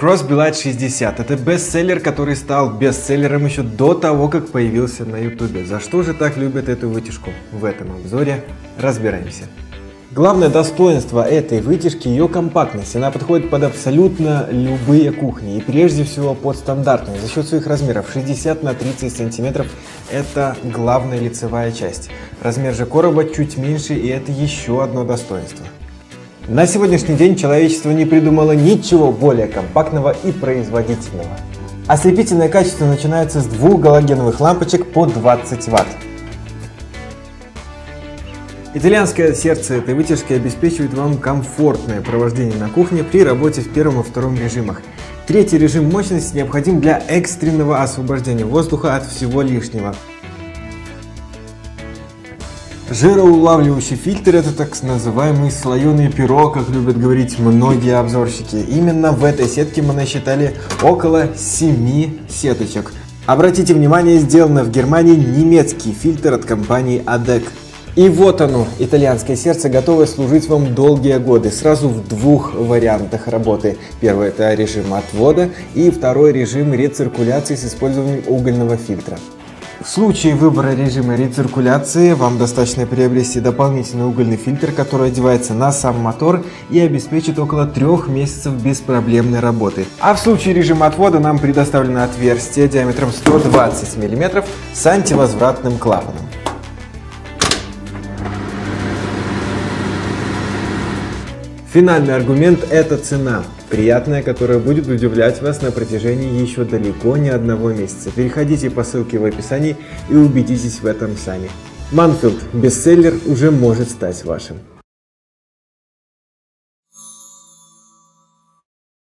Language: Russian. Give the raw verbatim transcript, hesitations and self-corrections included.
Crossbelite шестьдесят – это бестселлер, который стал бестселлером еще до того, как появился на ютубе. За что же так любят эту вытяжку? В этом обзоре разбираемся. Главное достоинство этой вытяжки – ее компактность. Она подходит под абсолютно любые кухни и прежде всего под стандартную. За счет своих размеров шестьдесят на тридцать сантиметров – это главная лицевая часть. Размер же короба чуть меньше, и это еще одно достоинство. На сегодняшний день человечество не придумало ничего более компактного и производительного. Ослепительное качество начинается с двух галогеновых лампочек по двадцать ватт. Итальянское сердце этой вытяжки обеспечивает вам комфортное провождение на кухне при работе в первом и втором режимах. Третий режим мощности необходим для экстренного освобождения воздуха от всего лишнего. Жироулавливающий фильтр – это так называемый слоеный пирог, как любят говорить многие обзорщики. Именно в этой сетке мы насчитали около семи сеточек. Обратите внимание, сделано в Германии немецкий фильтр от компании Adec. И вот оно, итальянское сердце, готовое служить вам долгие годы, сразу в двух вариантах работы. Первый – это режим отвода, и второй – режим рециркуляции с использованием угольного фильтра. В случае выбора режима рециркуляции вам достаточно приобрести дополнительный угольный фильтр, который одевается на сам мотор и обеспечит около трех месяцев беспроблемной работы. А в случае режима отвода нам предоставлено отверстие диаметром сто двадцать миллиметров с антивозвратным клапаном. Финальный аргумент – это цена. Приятная, которая будет удивлять вас на протяжении еще далеко не одного месяца. Переходите по ссылке в описании и убедитесь в этом сами. Манфилд бестселлер уже может стать вашим.